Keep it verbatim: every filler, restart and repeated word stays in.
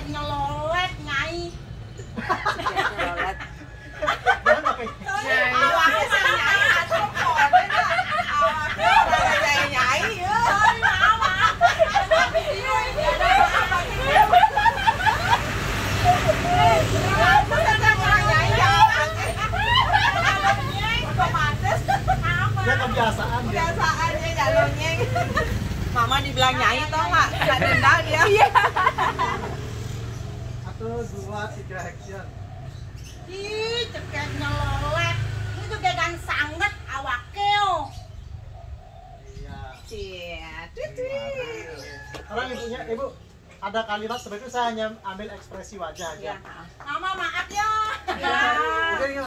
nyelolet, Nyai. Nyelolet. Jangan pakai. Awaknya sih Nyai atau kode dah. Awaknya orang Nyai Nyai ya. Ya kebiasaan dia. Kebiasaannya jalurnya. Mama dibilang Nyai tau nggak? Nggak dendam dia. Iya. Satu, dua, tiga action. Ih, ceket nyelolet. Ini juga kan sangat awaknya. Iya. Cia, Sekarang ibunya, ibu ada kalimat sebenarnya saya hanya ambil ekspresi wajah aja. Mama maaf ya. ya. Mungkin